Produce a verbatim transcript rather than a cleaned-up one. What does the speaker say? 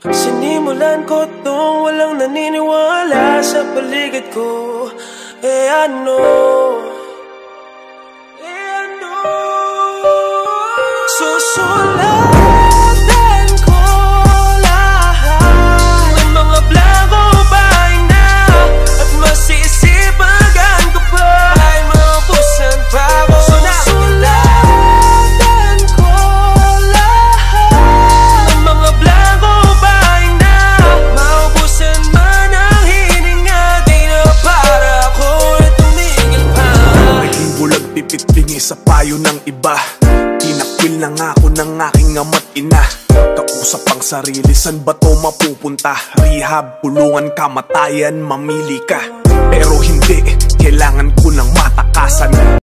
Sinimulan ko tong walang naniniwala sa paligid ko. Eh ano, eh ano, susulatan ko lahat ng mga blanco pahina at masisipagan ko pa ay maubusan pa ako. Susulatan ko lahat ng mga blanco pahina, maubusan man ang hininga, di na para ako tumigil pa. Naging bulag pipit bingi sa payo ng iba, tinakwil na nga ako ng aking ama't ina. Kausap ang sarili, san ba to mapupunta? Rehab, pulungan, kamatayan, mamili ka. Pero hindi, kailangan ko ng matakasan.